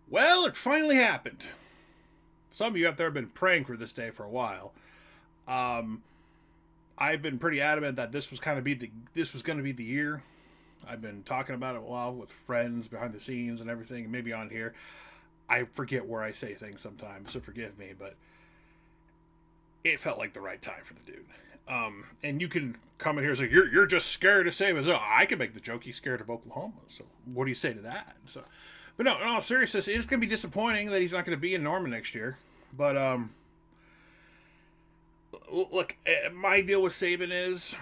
Well, it finally happened. Some of you out there have been praying for this day for a while. Um, I've been pretty adamant that this was this was going to be the year. I've been talking about it a while with friends behind the scenes and everything, and maybe on here. I forget where I say things sometimes, so forgive me, but it felt like the right time for the dude. And you can come in here and say, you're just scared to say, so I can make the joke, he's scared of Oklahoma. So what do you say to that? So, but no, in all seriousness, it's going to be disappointing that he's not going to be in Norman next year. But, look, my deal with Saban is,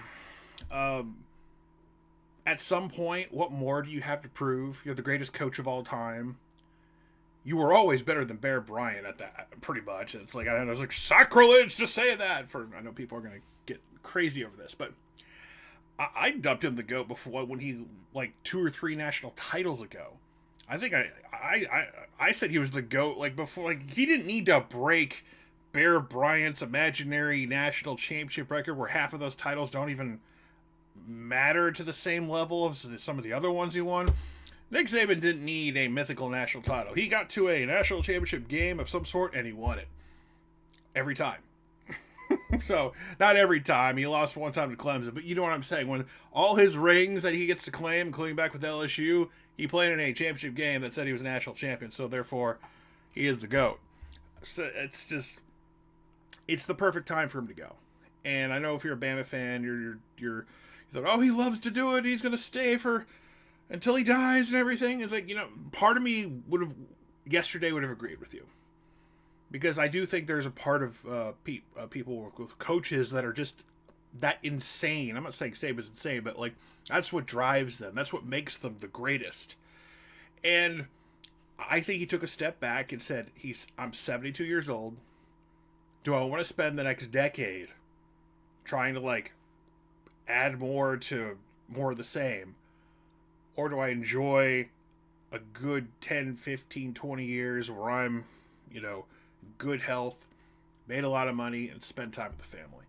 at some point, what more do you have to prove? You're the greatest coach of all time. You were always better than Bear Bryant at that, pretty much. It's like, I was like, sacrilege to say that. I know people are going to get crazy over this, but I dubbed him the GOAT before, when he, like, 2 or 3 national titles ago. I think I said he was the GOAT, like, before. Like, he didn't need to break Bear Bryant's imaginary national championship record, where half of those titles don't even matter to the same level as some of the other ones he won. Nick Saban didn't need a mythical national title. He got to a national championship game of some sort, and he won it. Every time. So, not every time. He lost one time to Clemson, but you know what I'm saying. When all his rings that he gets to claim, including back with LSU, he played in a championship game that said he was a national champion, so therefore, he is the GOAT. So, it's the perfect time for him to go. And I know if you're a Bama fan, you thought, oh, he loves to do it, he's going to stay for until he dies and everything. Is like, part of me would have agreed with you, because I do think there's a part of people with coaches that are just that insane. I'm not saying Saban's insane, but like, that's what drives them. That's what makes them the greatest. And I think he took a step back and said, I'm 72 years old. Do I want to spend the next decade trying to, like, add more to more of the same? Or do I enjoy a good 10, 15, 20 years where I'm, good health, made a lot of money, and spend time with the family?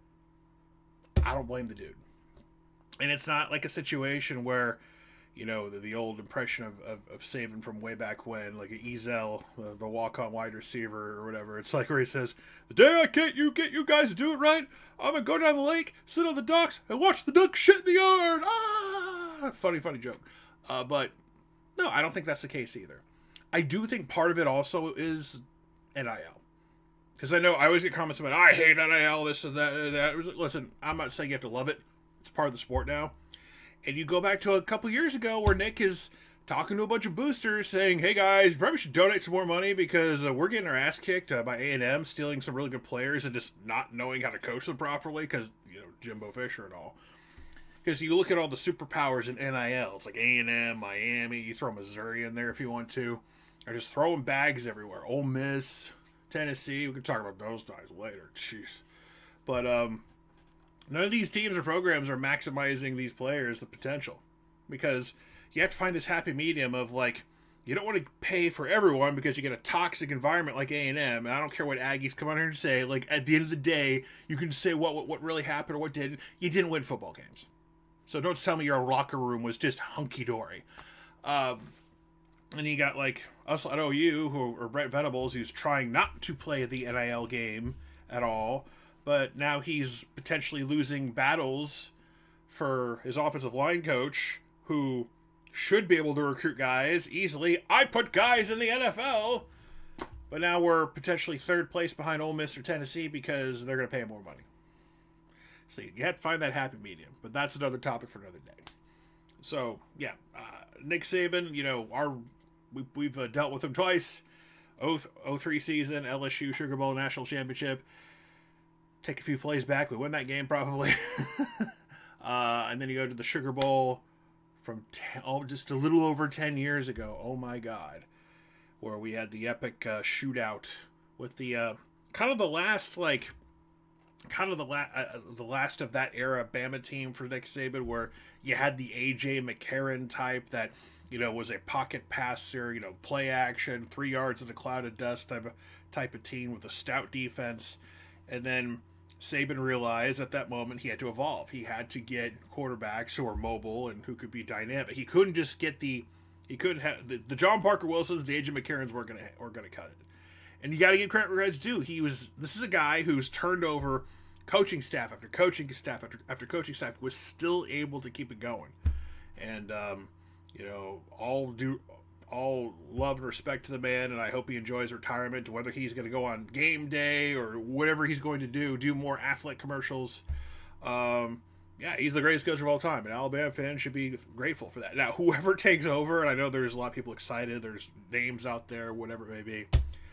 I don't blame the dude. And it's not like a situation where, the old impression of Saban from way back when, like Ezel, the walk-on wide receiver or whatever. It's like where he says, the day I can't get you guys to do it right, I'm going to go down the lake, sit on the docks, and watch the ducks shit in the yard. Ah! Funny joke. But, no, I don't think that's the case either. I do think part of it also is NIL. Because I know I always get comments about, I hate NIL, this and that and that. Listen, I'm not saying you have to love it. It's part of the sport now. And you go back to a couple years ago where Nick is talking to a bunch of boosters saying, hey guys, you probably should donate some more money because we're getting our ass kicked by A&M, stealing some really good players and just not knowing how to coach them properly because, Jimbo Fisher and all. Because you look at all the superpowers in NIL, it's like A&M, Miami, you throw Missouri in there if you want to. They're just throwing bags everywhere. Ole Miss, Tennessee, we can talk about those guys later. Jeez. But, none of these teams or programs are maximizing these players' the potential, because you have to find this happy medium of, like, you don't want to pay for everyone because you get a toxic environment like A&M, and I don't care what Aggies come on here and say. Like, at the end of the day, you can say what really happened or what didn't. You didn't win football games, so don't tell me your locker room was just hunky dory. And you got like us at OU, who are Brent Venables, who's trying not to play the NIL game at all. But now he's potentially losing battles for his offensive line coach, who should be able to recruit guys easily. I put guys in the NFL. But now we're potentially third place behind Ole Miss or Tennessee because they're going to pay more money. So you have to find that happy medium. But that's another topic for another day. So, yeah. Nick Saban, we've dealt with him twice. 03 season, LSU Sugar Bowl National Championship. Take a few plays back, we win that game probably. And then you go to the Sugar Bowl from just a little over 10 years ago. Oh my God. Where we had the epic shootout with the the last of that era Bama team for Nick Saban, where you had the AJ McCarron type that, was a pocket passer, play action, 3 yards in a cloud of dust type of team with a stout defense. And then Saban realized at that moment he had to evolve. He had to get quarterbacks who are mobile and who could be dynamic. He couldn't just get the He couldn't have the John Parker Wilsons, the AJ McCarrons weren't gonna cut it. And you got to give credit where credit's due. This is a guy who's turned over coaching staff after coaching staff after coaching staff, was still able to keep it going. And you know, all love and respect to the man, and I hope he enjoys retirement. Whether he's going to go on game day or whatever he's going to do more Affleck commercials. Yeah, he's the greatest coach of all time, and Alabama fans should be grateful for that. Now, whoever takes over, and I know there's a lot of people excited, there's names out there, whatever it may be.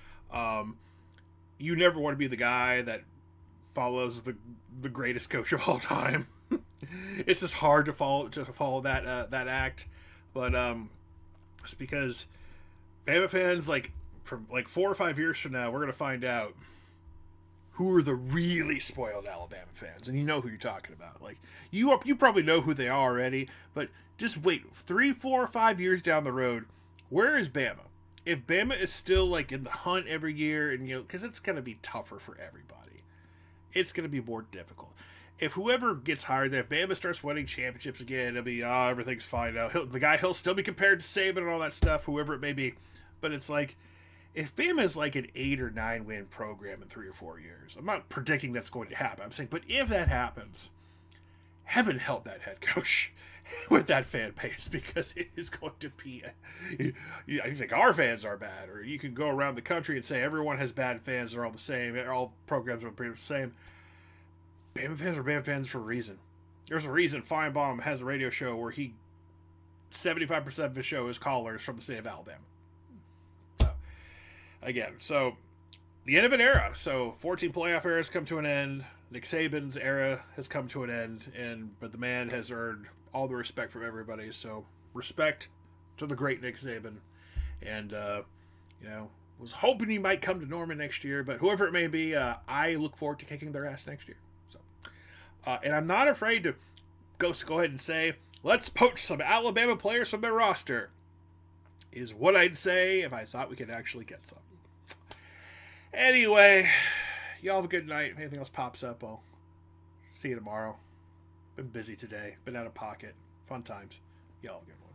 You never want to be the guy that follows the greatest coach of all time. It's just hard to follow that act, but it's because Bama fans, like, from like 4 or 5 years from now, we're gonna find out who are the really spoiled Alabama fans, and you know who you're talking about. Like, you probably know who they are already, but just wait 3, 4, or 5 years down the road, where is Bama? If Bama is still like in the hunt every year, and you know, because it's gonna be tougher for everybody, it's gonna be more difficult. If whoever gets hired, if Bama starts winning championships again, it'll be, everything's fine now. He'll still be compared to Saban and all that stuff, whoever it may be. But it's like, if Bama is like an 8 or 9 win program in 3 or 4 years, I'm not predicting that's going to happen. I'm saying, but if that happens, heaven help that head coach with that fan base, because it is going to be, you think our fans are bad, or you can go around the country and say everyone has bad fans, they're all the same, all programs are the same. Bama fans are Bama fans for a reason. There's a reason Feinbaum has a radio show where 75% of his show is callers from the state of Alabama. So, again, the end of an era. So 14 playoff era has come to an end. Nick Saban's era has come to an end, but the man has earned all the respect from everybody. So respect to the great Nick Saban, and you know, was hoping he might come to Norman next year, but whoever it may be, I look forward to kicking their ass next year. And I'm not afraid to go ahead and say, let's poach some Alabama players from their roster, is what I'd say if I thought we could actually get some. Anyway, y'all have a good night. If anything else pops up, I'll see you tomorrow. Been busy today. Been out of pocket. Fun times. Y'all have a good one.